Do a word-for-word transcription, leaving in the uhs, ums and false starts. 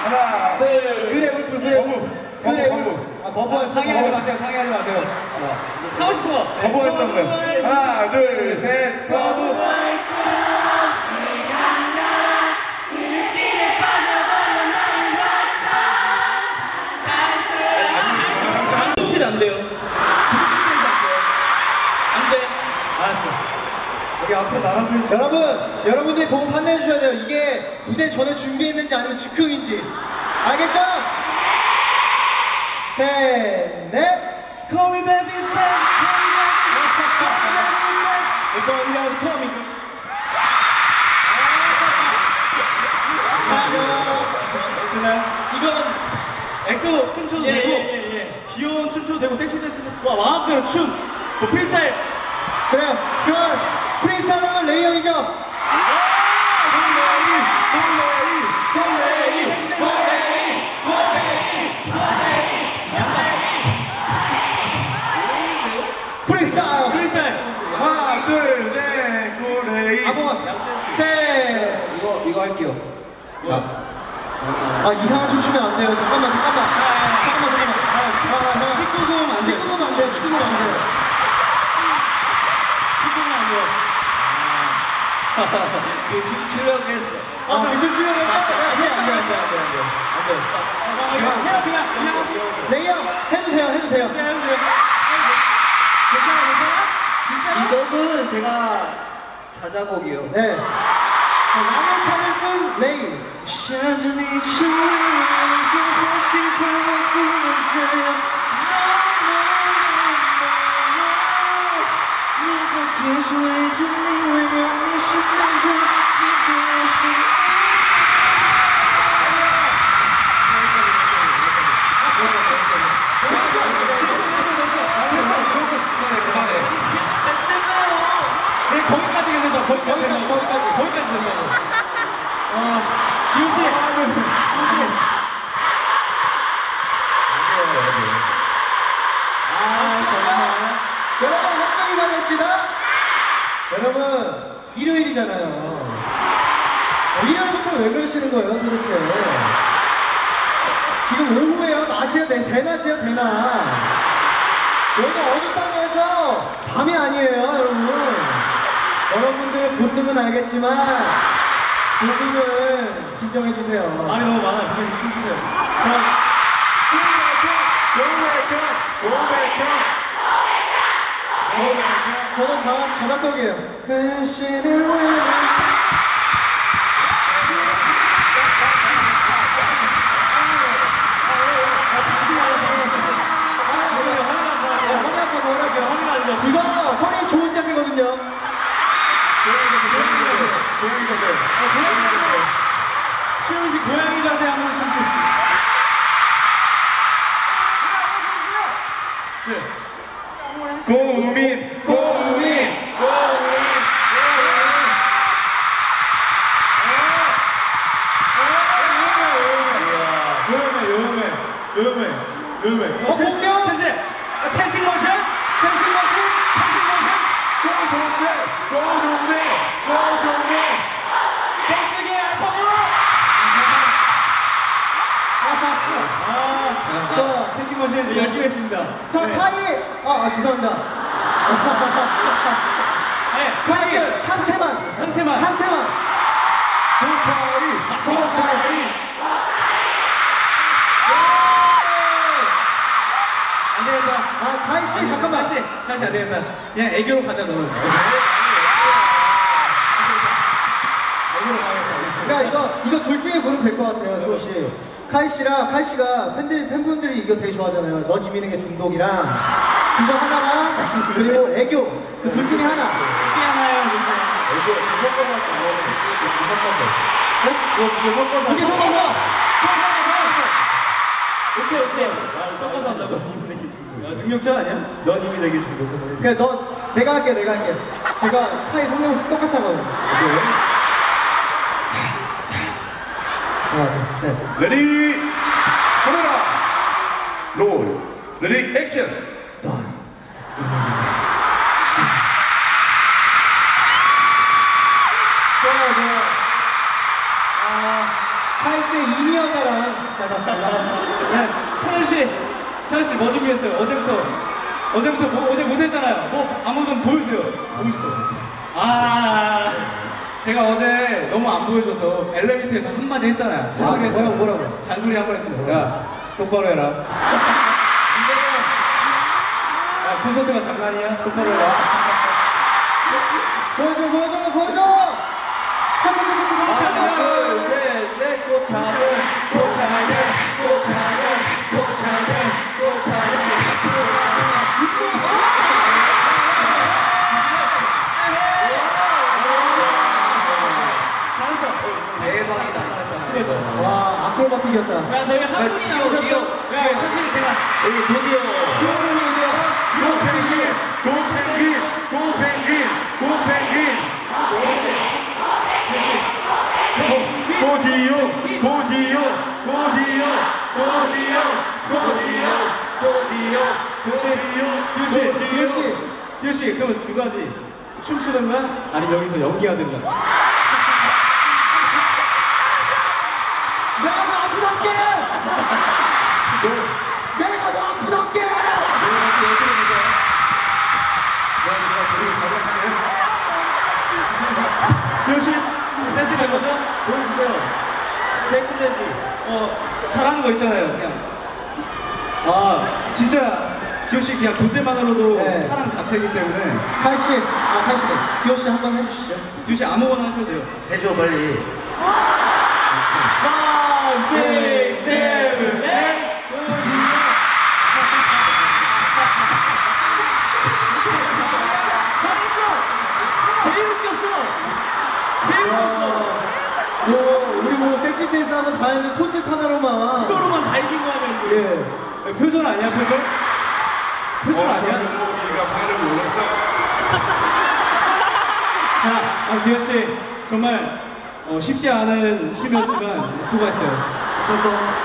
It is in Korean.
하나, 둘, 그래 울프 그래 거부. 그래 거부, 울프. 아 거부할 수 상의하지 마세요. 상의하지 마세요. 하고 싶은 거. 거부할 수 없는. 하나, 둘, 셋, 거부. 부딪히면 안 돼요. 안 돼. 알았어. 여기 앞으로 나가서 여러분 여러분들이 보고 판단해 주셔야 돼요. 이게 무대 전에 준비했는지 아니면 즉흥인지 알겠죠? 셋, 넷. Call me baby, baby, call me baby, call me baby. Call me. 자, 이건 엑소 춤춰도 예, 되고 예, 예, 예. 귀여운 춤춰도 되고 섹시 댄스 와 마음대로 춤. 뭐 프리스타일. 그래요. 그럼 프리스타일 하면 레이 형이죠? 프리스타일. 프리스타일. 하나, 둘, 셋, 고레이. 한번 셋. 이거 이거 할게요. 자, 아 이상한 춤 추면 안 돼요. 잠깐만 잠깐만. 잠깐만 잠깐만. 아, 십구 금 안 돼요. 십구 금 안 돼요. 십구 금 안 돼요. 십구 금 안 돼요. 그 춤추려고 했어. 아, 그춤 추려고 했죠? 안 돼, 안 돼, 안 돼, 안 돼, 안 돼, 안 돼. 그냥 해요, 그냥, 그냥 하세요. 레이 형 해도 돼요. 해도 돼요. 그냥 해도 돼요. 괜찮아, 괜찮아? 진짜요? 이 곡은 제가 자작곡이요. 네. 라멘탄을 쓴 레이. 샤전이 추위를 좀 다시 바라보면서 네가 계속해준 네 외면이 신나서 네 그릇이 네, 거기까지 된다, 거기까지 거기까지, 된다. 거기까지. 거기까지 된다고. 어, 기훈 씨. 아, 정말. 여러분 합정이 가봅시다. 여러분 일요일이잖아요. 일요일부터 왜 그러시는 거예요 도대체? 지금 오후에요? 낮이에요? 네, 대낮이에요? 대낮. 여기가 어디 땅에서 밤이 아니에요 여러분. 여러분들의 본능은 알겠지만 조금은 진정해주세요. 말이 너무 많아요. 그냥 춤추세요. 그럼 저, 저는 자, 저작곡이에요. 배신을 왜 이거 허리 좋은 자세거든요. 고양이 자세. 시훈 씨 고양이 자세 한번 춤추. 네. 고우민, 고우민, 고우민. 요염해, 요염해, 요염해, 요염해. 어, 공룡? 채식, 아, 채식 모션, 채식 모션, 채식 모션. 고우성대, 고우성대, 고우성대. 댄스계 알파고. 아, 자, 채식 모션 열심히 했습니다. 자, 네. 카이. 아, 아 죄송합니다. 네, 카이 씨, 상체만. 상체만. 상체만. 고카이, 고카이. 안 되겠다. 아, 카이 씨, 잠깐만. 다시, 다시 안 되겠다. 그냥 애교로 가자, 너는. 그러니까 이거 이거 둘 중에 고르면 될 것 같아요, 수호 씨. 카이 씨랑 카이 씨가 팬들이 팬분들이 이거 되게 좋아하잖아요. 넌 이민에게 중독이랑 그거 하나랑 그리고 애교 그 둘 중에 하나. 혹시 하나요? 이거 섞어서 어? 이거 두개 섞어서. 두개 섞어서. 오케이, 오케이. 아, 섞어서 한다고? 야, 능력자 아니야? 넌 이미 내게 중독. 그러니까 넌 내가 할게, 내가 할게. 제가 카이 성대모사 똑같이 하거든요. 하나, 둘, 셋. 레디, 카메라, 롤, 레디, 액션. 넌 좋아요, 좋아요. 아, 카이 씨의 이니어자랑 잘랐습니다. 네, 찬현 씨, 찬현 씨 뭐 준비했어요? 어제부터 어제부터 뭐, 어제 못했잖아요. 뭐 아무든 보여주세요. 보고 싶어. 아, 제가 어제 너무 안 보여줘서 엘리베이터에서 한 마디 했잖아요. 아, 계속했어요. 뭐라고, 뭐라고? 잔소리 한 번 했습니다. 야, 똑바로 해라. 야, 콘서트가 장난이야? 똑바로 해라. 보여줘, 보여줘, 보여줘! 차차차차차차! 하나, 둘, 셋, 넷, 꽃차는, 꽃차는, 꽃차는, 꽃차는, 꽃차는. 대박이다. 와, 아크로바틱이었다. 자, 저희 한 분이 나오셨죠? 네, 사실 제가 여기 드디어 고펭귄, 고펭귄, 고펭귄, 고펭귄. 고디오, 고디오, 고디오, 고디오, 고디오, 고디오, 고디오, 듀씨, 고디오. 듀씨, 듀씨, 그럼 두 가지 춤추든가 아니면 여기서 연기하든가. 내가 너 아프단게! 내가 너 아프단게! 듀씨, 댄스 갈 거죠? 보여주세요. 댄스 댄스. 어, 잘하는 거 있잖아요, 그냥. 아, 진짜 듀씨 그냥 존재만으로도 네. 사랑 자체이기 때문에 카이 씨, 아, 카이 씨, 디오 씨 한번 해주시죠. 듀씨 아무거나 하셔도 돼요. 해줘 빨리. five, six, seven, eight. 제일 웃겼어. 제일 웃겼어. 뭐, 우리 뭐, 섹시 댄스 한번 다 했는데 손짓 하나로만. 이거로만 다 이긴 거 하면 예. 표정 아니야, 표정? 표정 아니야? 우리가 발을 몰랐어. 자, 아, 디어 씨 정말 어, 쉽지 않은 춤이었지만 수고했어요. 저도